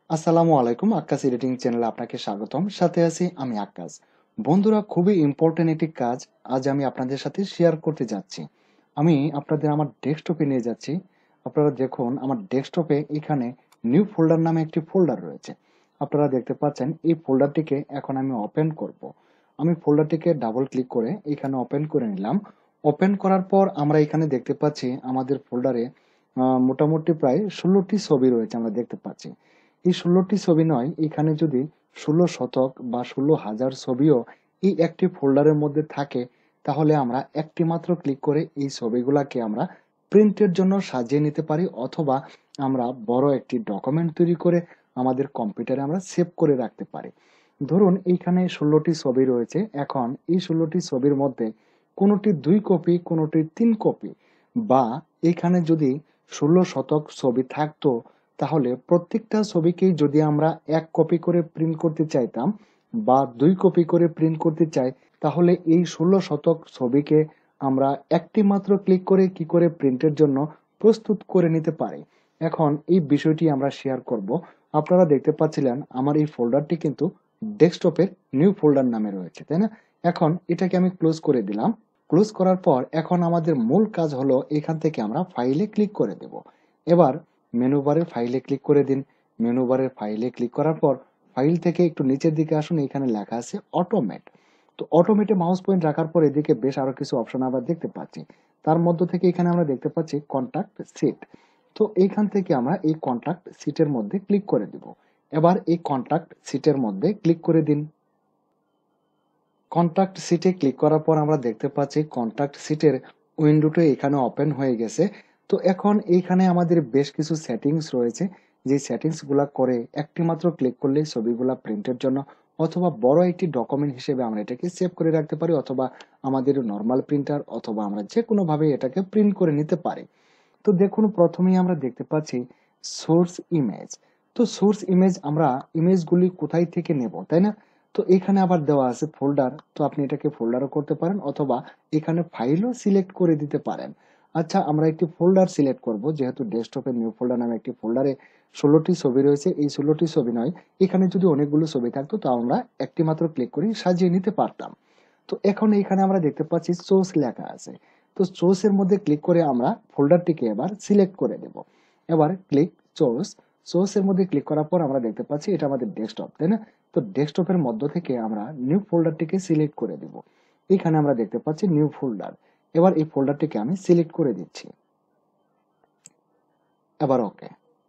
আসসালামু আলাইকুম, আক্কাস এডিটিং চ্যানেলে আপনাকে স্বাগতম। সাথে আছি আমি আক্কাস। বন্ধুরা, খুবই ইম্পর্টেন্ট একটি কাজ আজ আমি আপনাদের সাথে শেয়ার করতে যাচ্ছি। আমি আপনাদের আমার ডেস্কটপে নিয়ে যাচ্ছি। আপনারা দেখুন, আমার ডেস্কটপে এখানে নিউ ফোল্ডার নামে একটি ফোল্ডার রয়েছে। আপনারা দেখতে পাচ্ছেন এই ফোল্ডারটিকে এখন আমি ওপেন করব। আমি ফোল্ডারটিকে ডাবল ক্লিক করে এখানে ওপেন করে নিলাম। ওপেন করার পর আমরা এখানে দেখতে পাচ্ছি আমাদের ফোল্ডারে মোটামুটি প্রায় 16টি ছবি রয়েছে আমরা দেখতে পাচ্ছি। এই 16টি ছবি নয়, এখানে যদি 16 শতক বা 16,000 ছবিও এই একটি ফোল্ডারের মধ্যে থাকে, তাহলে আমরা একটি মাত্র ক্লিক করে এই ছবিগুলাকে আমরা প্রিন্টের জন্য সাজিয়ে নিতে পারি, অথবা আমরা বড় একটি ডকুমেন্ট তৈরি করে আমাদের কম্পিউটারে আমরা সেভ করে রাখতে পারি। ধরুন এইখানে 16টি ছবি রয়েছে। এখন এই 16টি ছবির মধ্যে কোনোটি 2 কপি, কোনোটি 3 কপি, বা এখানে যদি 16 শতক ছবি থাকতো, তাহলে প্রত্যেকটা ছবিকেই যদি আমরা 1 কপি করে প্রিন্ট করতে চাইতাম বা 2 কপি করে প্রিন্ট করতে চাই, তাহলে এই 16 শতক ছবিকে আমরা একটি মাত্র ক্লিক করে কি করে প্রিন্টের জন্য প্রস্তুত করে নিতে পারি। এখন এই বিষয়টি আমরা শেয়ার করব। আপনারা দেখতে পাচ্ছিলেন আমার এই ফোল্ডারটি কিন্তু ডেস্কটপের নিউ ফোল্ডার নামে রয়েছে, তাই না? এখন এটাকে আমি ক্লোজ করে দিলাম। ক্লোজ করার পর এখন আমাদের মূল কাজ হলো এখান থেকে আমরা ফাইলে ক্লিক করে দেব। এবার মেনু বারে ফাইলে ক্লিক করে দিন। মেনু বারের ফাইলে ক্লিক করার পর ফাইল থেকে একটু নিচের দিকে আসুন, এখানে লেখা আছে অটোমেট। তো অটোমেটে মাউস পয়েন্ট রাখার পর এদিকে বেশ আরো কিছু অপশন আমরা দেখতে পাচ্ছি। তার মধ্য থেকে এখানে আমরা দেখতে পাচ্ছি কন্টাক্ট সিট। তো এইখান থেকে আমরা এই কন্টাক্ট সিটের মধ্যে ক্লিক করে দিব। এবার এই কন্টাক্ট সিটের মধ্যে ক্লিক করে দিন। কন্টাক্ট সিটে ক্লিক করার পর আমরা দেখতে পাচ্ছি কন্টাক্ট সিটের উইন্ডোটা এখানে ওপেন হয়ে গেছে। তো এখন এইখানে আমাদের বেশ কিছু সেটিংস রয়েছে, যে সেটিংস গুলা করে একটি মাত্র ক্লিক করলেই ছবিগুলা প্রিন্টের জন্য অথবা বড় একটি ডকুমেন্ট হিসেবে আমরা এটাকে সেভ করে রাখতে পারি, অথবা আমাদের নর্মাল প্রিন্টার অথবা আমরা যে কোনো ভাবে এটাকে প্রিন্ট করে নিতে পারি। তো দেখুন, প্রথমেই আমরা দেখতে পাচ্ছি সোর্স ইমেজ। তো সোর্স ইমেজ আমরা ইমেজগুলি কোথায় থেকে নেব, তাই না? তো এখানে আবার দেওয়া আছে ফোল্ডার। তো আপনি এটাকে ফোল্ডারও করতে পারেন, অথবা এখানে ফাইলও সিলেক্ট করে দিতে পারেন। আচ্ছা, আমরা একটি ফোল্ডার সিলেক্ট করব, যেহেতু ডেস্কটপের নিউ ফোল্ডার নামে একটি ফোল্ডারে 16টি ছবি রয়েছে। এই 16টি ছবি নয়, এখানে যদি অনেকগুলো ছবি থাকতো তা আমরা একটি মাত্র ক্লিক করে সাজিয়ে নিতে পারতাম। তো এখন এখানে আমরা দেখতে পাচ্ছি সোর্স লেখা আছে। তো সোর্স এর মধ্যে ক্লিক করে আমরা ফোল্ডারটিকে এবার সিলেক্ট করে দেব। এবার ক্লিক সোর্স। সোর্স এর মধ্যে ক্লিক করার পর আমরা দেখতে পাচ্ছি এটা আমাদের ডেস্কটপ, তাই না? তো ডেস্কটপের মধ্য থেকে আমরা নিউ ফোল্ডারটিকে সিলেক্ট করে দিব। এখানে আমরা দেখতে পাচ্ছি নিউ ফোল্ডার। এবার এই ফোল্ডারটিকে আমি সিলেক্ট করে দিচ্ছি। এবার ওকে।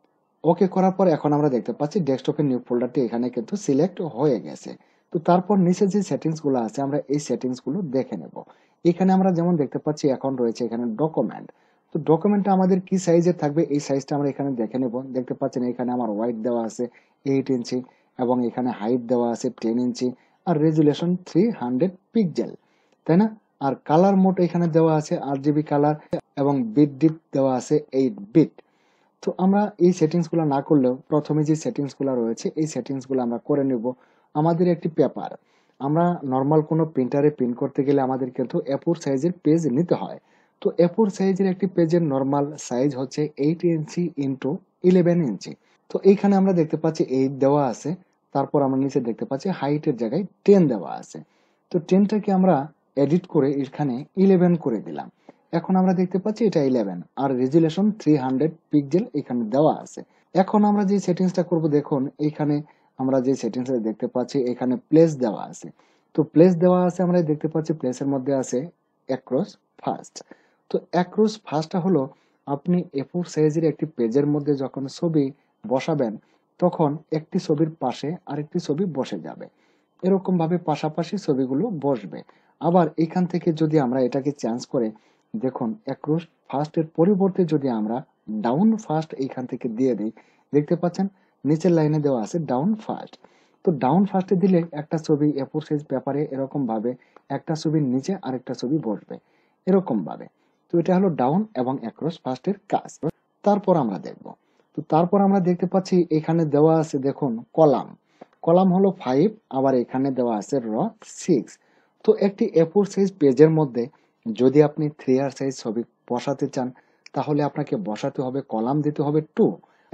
ওকে করার পর এখন আমরা দেখতে পাচ্ছি ডেস্কটপের নিউ ফোল্ডারটি এখানে কিন্তু সিলেক্ট হয়ে গেছে। তো তারপর নিচে যে সেটিংস গুলো আছে আমরা এই সেটিংস গুলো দেখে নেব। এখানে আমরা যেমন দেখতে পাচ্ছি এখন রয়েছে এখানে ডকুমেন্ট। তো ডকুমেন্টটা আমাদের কি সাইজের থাকবে এই সাইজটা আমরা এখানে দেখে নেব। দেখতে পাচ্ছেন এখানে আমার ওয়াইড দেওয়া আছে 8 ইঞ্চি, এবং এখানে হাইট দেওয়া আছে 10 ইঞ্চি, আর রেজুলেশন 300 পিক্সেল, তাই না? আর কালার মোড এখানে দেওয়া আছে RGB কালার, এবং বিট ডিপ দেওয়া আছে 8 বিট। তো আমরা এই সেটিংস গুলো না করলেও প্রথমে যে সেটিংস গুলো রয়েছে এই সেটিংস গুলো আমরা করে নেব। আমাদের একটি পেপার, আমরা নর্মাল কোনো প্রিন্টারে প্রিন্ট করতে গেলে আমাদের কিন্তু A4 সাইজের পেজ নিতে হয়। তো A4 সাইজের একটি পেজের নর্মাল সাইজ হচ্ছে 8 ইঞ্চি ইন্টু 11 ইঞ্চি। তো এইখানে আমরা দেখতে পাচ্ছি 8 দেওয়া আছে। তারপর আমরা নিচে দেখতে পাচ্ছি হাইটের জায়গায় 10 দেওয়া আছে। তো 10টাকে আমরা এডিট করে এখানে 11 করে দিলাম। এখন আমরা দেখতে পাচ্ছি এটা 11, আর রেজুলেশন 300 পিক্সেল এখানে দেওয়া আছে। এখন আমরা যে সেটিংসটা করব, দেখুন এখানে আমরা যে সেটিংসটা দেখতে পাচ্ছি এখানে প্লেস দেওয়া আছে। তো প্লেস দেওয়া আছে, আমরা দেখতে পাচ্ছি প্লেসের মধ্যে আছে অ্যাক্রস ফার্স্ট। তো অ্যাক্রস ফার্স্টটা হলো আপনি A4 সাইজের একটি পেজের মধ্যে যখন ছবি বসাবেন, তখন একটি ছবির পাশে আরেকটি ছবি বসে যাবে, এরকম ভাবে পাশাপাশি ছবিগুলো বসবে। আবার এখান থেকে যদি আমরা এটাকে চেঞ্জ করে, দেখুন অ্যাক্রস ফার্স্ট এর পরিবর্তে যদি আমরা ডাউন ফার্স্ট এইখান থেকে দিয়ে দিই, দেখতে পাচ্ছেন নিচের লাইনে দেওয়া আছে ডাউন ফার্স্ট। তো ডাউন ফার্স্টে দিলে একটা ছবি A4 সাইজ পেপারে এরকম ভাবে একটা ছবির নিচে আরেকটা ছবি বসবে, এরকম ভাবে। তো এটা হলো ডাউন এবং অ্যাক্রস ফার্স্টের কাজ। তারপর আমরা দেখব। তো তারপর আমরা দেখতে পাচ্ছি এখানে দেওয়া আছে, দেখুন কলাম। কলাম হলো 5, আবার এখানে দেওয়া আছে র 6। তো একটি A4 সাইজ পেজের মধ্যে যদি আপনি 3R সাইজ ছবি বসাতে চান, তাহলে আপনাকে বসাতে হবে, কলাম দিতে হবে 2,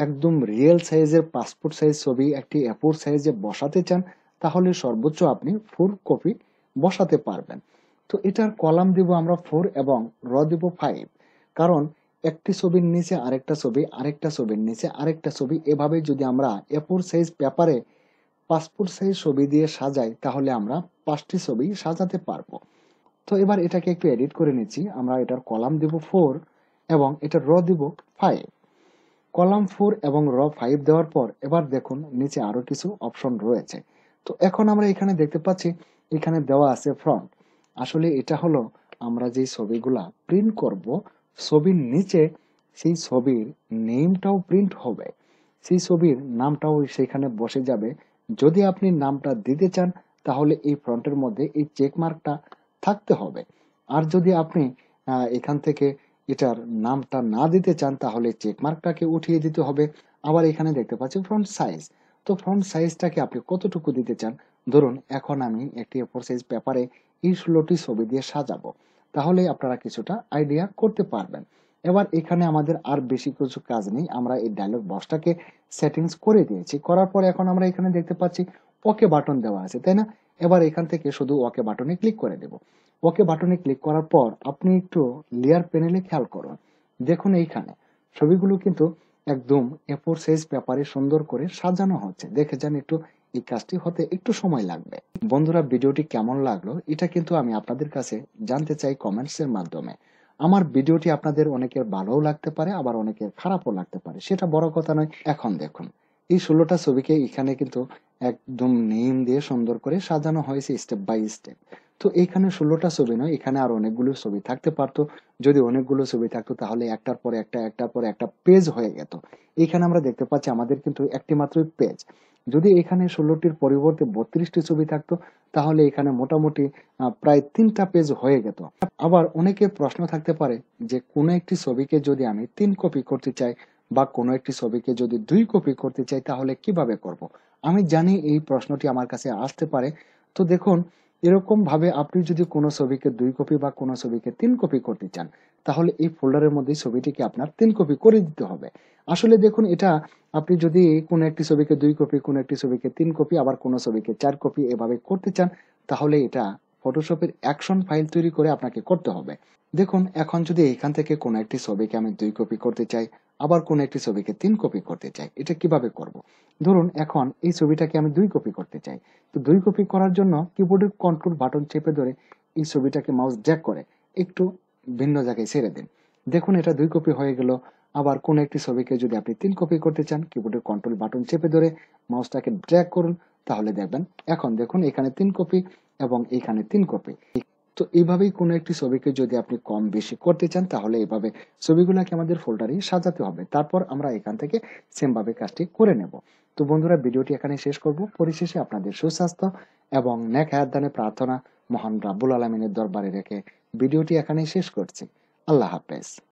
একদম রিয়েল সাইজের পাসপোর্ট সাইজ ছবি একটি A4 সাইজে বসাতে চান, তাহলে সর্বোচ্চ আপনি 4 কপি বসাতে পারবেন। তো এটার কলাম দিব আমরা 4 এবং র দিব 5, কারণ একটি ছবির নিচে আরেকটা ছবি, আরেকটা ছবির নিচে আরেকটা ছবি, এভাবে যদি আমরা A4 সাইজ পেপারে পাসপোর্ট সাইজ ছবি দিয়ে সাজাই, তাহলে আমরা 5টি ছবি সাজাতে পারবো। তো এবার এটাকে একটু এডিট করে নিচ্ছি। আমরা এটার কলাম দিব 4 এবং এটার র দিব 5। কলাম 4 এবং র 5 দেওয়ার পর এবার দেখুন নিচে আরো কিছু অপশন রয়েছে। তো এখন আমরা এখানে দেখতে পাচ্ছি এখানে দেওয়া আছে ফ্রন্ট। আসলে এটা হলো আমরা যে ছবিগুলা প্রিন্ট করব, ছবির নিচে সেই ছবির নেমটাও প্রিন্ট হবে, সেই ছবির নামটাও সেখানে বসে যাবে। যদি আপনি নামটা দিতে চান, তাহলে এই ফ্রন্টের মধ্যে এই চেক মার্কটা থাকতে হবে। আর যদি আপনি এখান থেকে এটার নামটা না দিতে চান, তাহলে চেক মার্কটাকে উঠিয়ে দিতে হবে। আবার এখানে দেখতে পাচ্ছি ফ্রন্ট সাইজ। তো ফ্রন্ট সাইজটাকে আপনি কতটুকু দিতে চান? ধরুন এখন আমি একটি A4 সাইজ পেপারে এই 16টি ছবি দিয়ে সাজাবো, তাহলে আপনারা কিছুটা আইডিয়া করতে পারবেন। এবার এখানে আমাদের আর বেশি কিছু কাজ নেই, আমরা এই ডায়লগ বক্সটাকে সেটিংস করে দিয়েছি। করার পর এখন আমরা এখানে দেখতে পাচ্ছি ওকে বাটন দেওয়া আছে, তাই না? এবার এখান থেকে শুধু ওকে বাটনে ক্লিক করে দেব। ওকে বাটনে ক্লিক করার পর আপনি একটু লেয়ার প্যানেলে খেয়াল করুন। দেখুন এইখানে ছবিগুলো কিন্তু একদম A4 সাইজ পেপারে সুন্দর করে সাজানো হচ্ছে। দেখে যান একটু, এই কাজটি হতে একটু সময় লাগবে। বন্ধুরা, ভিডিওটি কেমন লাগলো এটা কিন্তু আমি আপনাদের কাছে জানতে চাই কমেন্টস এর মাধ্যমে। আমার ভিডিওটি আপনাদের অনেকের ভালোও লাগতে পারে, আবার অনেকের খারাপও লাগতে পারে, সেটা বড় কথা নয়। এখন দেখুন এই 16টা ছবিকে এখানে কিন্তু একদম নেম দিয়ে সুন্দর করে সাজানো হয়েছে স্টেপ বাই স্টেপ। তো এখানে 16টা ছবি নয়, এখানে আর অনেকগুলো ছবি থাকতে পারতো। যদি অনেকগুলো ছবি থাকতো তাহলে একটার পর একটা একটার পর একটা পেজ হয়ে যেত। এখানে আমরা দেখতে পাচ্ছি আমাদের কিন্তু একটি মাত্রই পেজ। যদি এখানে 16টির পরিবর্তে 32টি ছবি থাকতো, তাহলে এখানে মোটামুটি প্রায় 3টা পেজ হয়ে যেত। আবার অনেকের প্রশ্ন থাকতে পারে যে কোনো একটি ছবিকে যদি আমি 3 কপি করতে চাই বা কোনো একটি ছবিকে যদি 2 কপি করতে চাই, তাহলে কিভাবে করব? আমি জানি এই প্রশ্নটি আমার কাছে আসতে পারে। তো দেখুন, এরকম ভাবে আপনি যদি কোনো ছবিকে 2 কপি বা কোনো ছবিকে 3 কপি করতে চান, তাহলে এই ফোল্ডারের মধ্যে ছবিটিকে আপনার 3 কপি করে দিতে হবে। আসলে দেখুন, এটা আপনি যদি কোনো একটি ছবিকে 2 কপি, কোনো একটি ছবিকে 3 কপি, আবার কোনো ছবিকে 4 কপি এভাবে করতে চান, তাহলে এটা ফটোশপের অ্যাকশন ফাইল তৈরি করে আপনাকে করতে হবে। দেখুন, এখন যদি এখান থেকে কোনো একটি ছবিকে আমি 2 কপি করতে চাই, আবার কোনো একটি ছবিকে 3 কপি করতে চাই, এটা কিভাবে করব? ধরুন এখন এই ছবিটাকে আমি 2 কপি করতে চাই। তো 2 কপি করার জন্য কিবোর্ডের কন্ট্রোল বাটন চেপে ধরে এই ছবিটাকে মাউস ড্র্যাগ করে একটু ভিন্ন জায়গায় ছেড়ে দিন। দেখুন এটা 2 কপি হয়ে গেল। আবার কোনো একটি ছবিকে যদি আপনি 3 কপি করতে চান, কিবোর্ডের কন্ট্রোল বাটন চেপে ধরে মাউসটাকে ড্র্যাগ করুন, তাহলে দেখবেন এখন দেখুন এখানে 3 কপি এবং এখানে 3 কপি। তো এইভাবেই কোনো একটি ছবিকে যদি আপনি কম বেশি করতে চান, তাহলে এইভাবে ছবিগুলোকে আমাদের ফোল্ডারে সাজাতে হবে। তারপর আমরা এখান থেকে সেম ভাবে কাজটি করে নেব। তো বন্ধুরা, ভিডিওটি এখানে শেষ করব। পরিশেষে আপনাদের সুস্বাস্থ্য এবং নেক হায়াত দানে প্রার্থনা মহান রাব্বুল আলামিনের দরবারে রেখে ভিডিওটি এখানেই শেষ করছি। আল্লাহ হাফেজ।